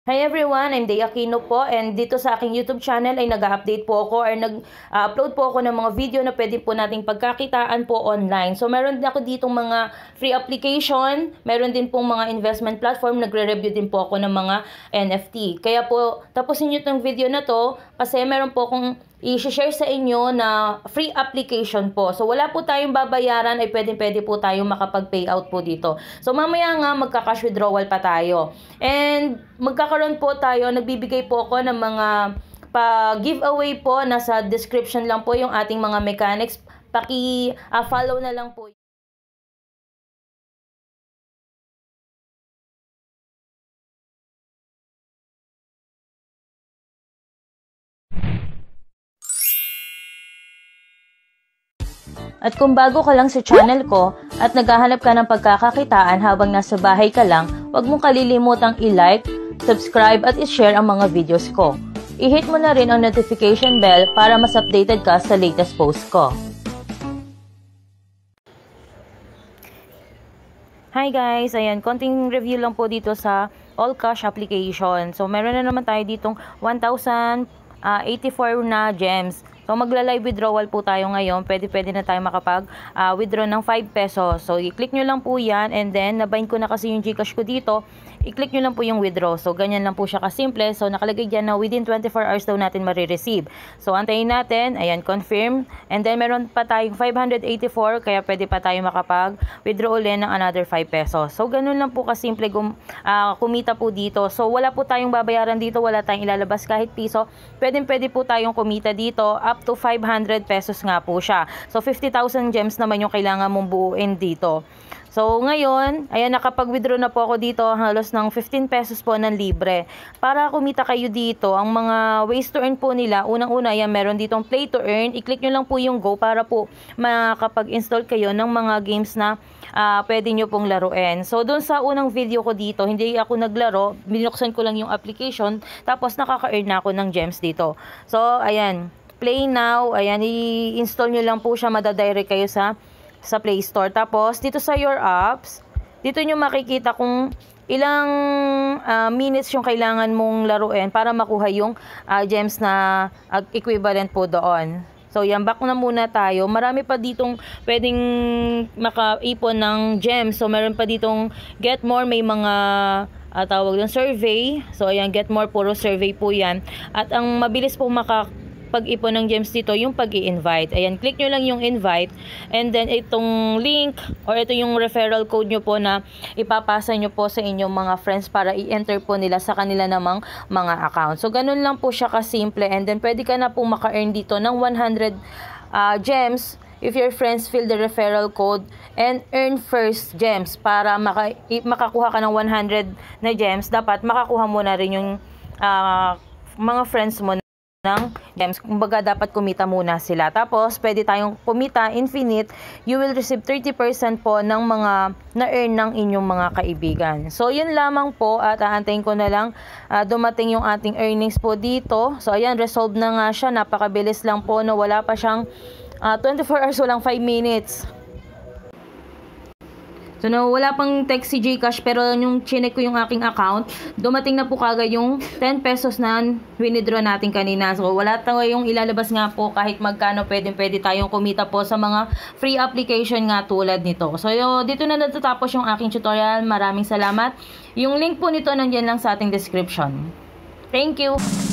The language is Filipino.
Hi everyone, I'm Day Aquino po, and dito sa aking YouTube channel ay nag-update po ako or nag-upload po ako ng mga video na pwede po nating pagkakitaan po online. So meron din ako ditong mga free application, meron din pong mga investment platform, nagre-review din po ako ng mga NFT. Kaya po tapusin nyo itong video na to kasi meron po akong i-share sa inyo na free application po. So wala po tayong babayaran, ay pwede po tayong makapag-payout po dito. So mamaya nga magka-cash withdrawal pa tayo. And magkakaroon po tayo, nagbibigay po ako ng mga pa-giveaway po, nasa description lang po yung ating mga mechanics. Paki-follow na lang po. At kung bago ka lang sa channel ko at naghahanap ka ng pagkakakitaan habang nasa bahay ka lang, huwag mong kalilimutang i-like, subscribe at i-share ang mga videos ko. I-hit mo na rin ang notification bell para mas updated ka sa latest post ko. Hi guys! Ayan, konting review lang po dito sa All Cash application. So meron na naman tayo ditong 1,084 na gems. So magla-live withdrawal po tayo ngayon. Pwede na tayo makapag-withdraw ng 5 pesos. So i-click nyo lang po yan, and then nabind ko na kasi yung Gcash ko dito. I-click nyo lang po yung withdraw. So ganyan lang po siya kasimple. So nakalagay dyan na within 24 hours daw natin marireceive. So antayin natin. Ayan, confirm. And then meron pa tayong 584, kaya pwede pa tayo makapag-withdraw ulit ng another 5 pesos. So ganun lang po kasimple kumita po dito. So wala po tayong babayaran dito. Wala tayong ilalabas kahit piso. Pwede po tayong kumita dito. Up to 500 pesos nga po siya. So 50,000 gems naman yung kailangan mong buuin dito. So ngayon, ayan, nakapag-withdraw na po ako dito halos ng 15 pesos po ng libre. Para kumita kayo dito, ang mga ways to earn po nila, unang-una, ayan, meron ditong play to earn. I-click nyo lang po yung go para po makapag-install kayo ng mga games na pwede nyo pong laruin. So doon sa unang video ko dito, hindi ako naglaro, binuksan ko lang yung application, tapos nakaka-earn na ako ng gems dito. So ayan, play now, ayan, i-install nyo lang po siya, madadirect kayo sa Play Store. Tapos dito sa your apps, dito nyo makikita kung ilang minutes yung kailangan mong laruin para makuha yung gems na equivalent po doon. So yan, back na muna tayo. Marami pa ditong pwedeng makaipon ng gems. So meron pa ditong get more, may mga tawag ng survey. So ayan, get more, puro survey po yan. At ang mabilis po pag-ipon ng gems dito, yung pag-i-invite. Ayan, click nyo lang yung invite, and then itong link or ito yung referral code nyo po na ipapasa nyo po sa inyong mga friends para i-enter po nila sa kanila namang mga account. So ganun lang po siya kasimple, and then pwede ka na po maka-earn dito ng 100 gems if your friends fill the referral code and earn first gems. Para makakuha ka ng 100 na gems, dapat makakuha mo na rin yung mga friends mo ng gems. Kumbaga dapat kumita muna sila. Tapos pwede tayong kumita infinite. You will receive 30% po ng mga na-earn ng inyong mga kaibigan. So yun lamang po, at aantayin ko na lang dumating yung ating earnings po dito. So ayan, resolve na nga siya. Napakabilis lang po, no? Wala pa siyang 24 hours, walang 5 minutes. So wala pang text si Gcash, pero yung chinek ko yung aking account, dumating na po kagad yung 10 pesos na winidraw natin kanina. So wala tayong ilalabas nga po kahit magkano, pwede tayong kumita po sa mga free application nga tulad nito. So dito na natatapos yung aking tutorial. Maraming salamat. Yung link po nito nandiyan lang sa ating description. Thank you!